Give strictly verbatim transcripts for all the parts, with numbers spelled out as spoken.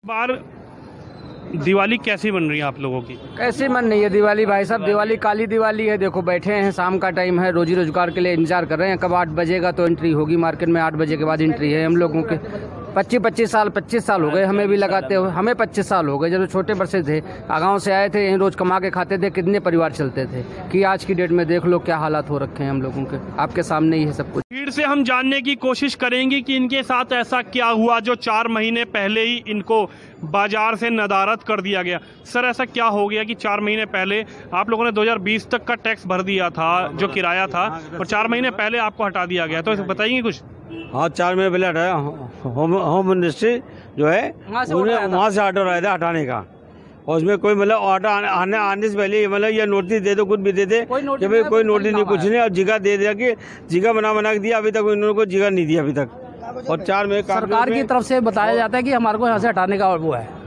बार दिवाली कैसी बन रही है आप लोगों की? कैसी मन नहीं है दिवाली भाई साहब। दिवाली काली दिवाली है। देखो बैठे हैं, शाम का टाइम है, रोजी रोजगार के लिए इंतजार कर रहे हैं कब आठ बजेगा तो एंट्री होगी मार्केट में। आठ बजे के बाद एंट्री है हम लोगों के। पच्चीस पच्चीस साल पच्चीस साल हो गए हमें भी लगाते हुए। हमें पच्चीस साल हो गए जब छोटे बच्चे थे, गाँव से आए थे, यहीं रोज कमा के खाते थे। कितने परिवार चलते थे कि आज की डेट में देख लो क्या हालात हो रखे हैं हम लोगों के। आपके सामने ही है सब कुछ। भीड़ से हम जानने की कोशिश करेंगे कि इनके साथ ऐसा क्या हुआ जो चार महीने पहले ही इनको बाजार से नदारद कर दिया गया। सर ऐसा क्या हो गया कि चार महीने पहले आप लोगों ने दो हज़ार बीस तक का टैक्स भर दिया था जो किराया था, और चार महीने पहले आपको हटा दिया गया, तो बताइए कुछ। हाँ, चार महीने पहले हटाया। होम होम मिनिस्ट्री जो है वहाँ से ऑर्डर आया था हटाने का, और उसमें कोई मतलब ऑर्डर आने आने से पहले मतलब ये नोटिस दे दो, कुछ भी दे दे कि भाई कोई नोटिस नहीं, कुछ नहीं। और जिगा दे दिया कि जिगा बना बना के दिया, अभी तक उन्होंने को जिगा नहीं दिया अभी तक। और चार में सरकार की तरफ से बताया जाता है कि हमारे को यहाँ से हटाने का वो है,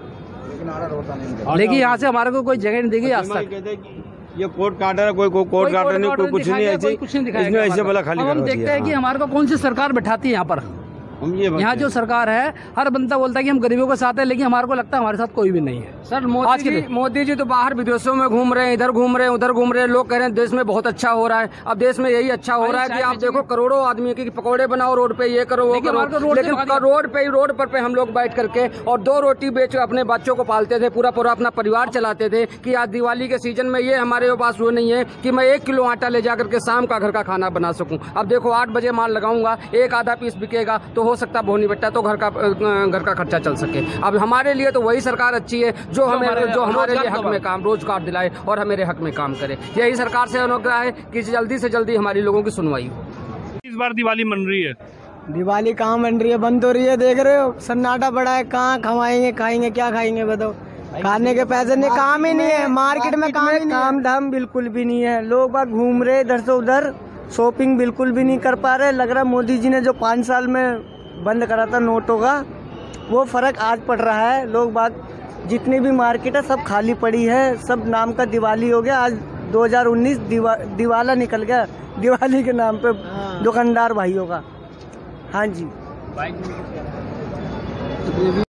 लेकिन यहाँ से हमारे को कोई जगह नहीं देगी आज तक। ये कोर्ट का ऑर्डर है, कोई कोर्ट का ऑर्डर नहीं, कोई कुछ नहीं, ऐसे कुछ नहीं दिखाया। ऐसे बोला खाली हम देखते हैं कि हमारे को कौन सी सरकार बैठाती है यहाँ पर। यहाँ जो सरकार है, हर बंदा बोलता है कि हम गरीबों के साथ है, लेकिन हमारे को लगता है हमारे साथ कोई भी नहीं है। सर मोदी जी मोदी जी तो बाहर विदेशों में घूम रहे हैं, इधर घूम रहे हैं, उधर घूम रहे हैं। लोग कह रहे हैं देश में बहुत अच्छा हो रहा है। अब देश में यही अच्छा हो रहा है कि आप देखो करोड़ों आदमी की पकौड़े बनाओ रोड पे, ये करो वो करो, लेकिन रोड पे ही रोड पर पे हम लोग बैठ करके और दो रोटी बेच अपने बच्चों को पालते थे, पूरा पूरा अपना परिवार चलाते थे। कि आज दिवाली के सीजन में ये हमारे पास वो नहीं है कि मैं एक किलो आटा ले जाकर के शाम का घर का खाना बना सकूं। अब देखो आठ बजे माल लगाऊंगा, एक आधा पीस बिकेगा तो हो सकता बोनी बट्टा तो घर का घर का खर्चा चल सके। अब हमारे लिए तो वही सरकार अच्छी है जो हमें जो हमारे लिए हक में काम रोजगार दिलाए और हमारे हक में काम करे। यही सरकार से अनुग्रह है कि जल्दी से जल्दी हमारी लोगों की सुनवाई हो। इस बार दिवाली मन रही है? दिवाली कहाँ बन रही है, बंद हो रही है। देख रहे हो सन्नाटा बड़ा है। कहाँ खवाएंगे, खाएंगे, क्या खाएंगे बताओ। खाने के पैसे नहीं, काम ही नहीं है मार्केट में। काम काम धाम बिल्कुल भी नहीं है। लोग बाग घूम रहे इधर से उधर, शॉपिंग बिल्कुल भी नहीं कर पा रहे। लग रहा मोदी जी ने जो पाँच साल में बंद करा था नोटों का, वो फर्क आज पड़ रहा है। लोग बाग जितनी भी मार्केट है सब खाली पड़ी है, सब नाम का दिवाली हो गया। आज दो हज़ार उन्नीस दिवा, दिवाला निकल गया दिवाली के नाम पे दुकानदार भाइयों का। हाँ जी।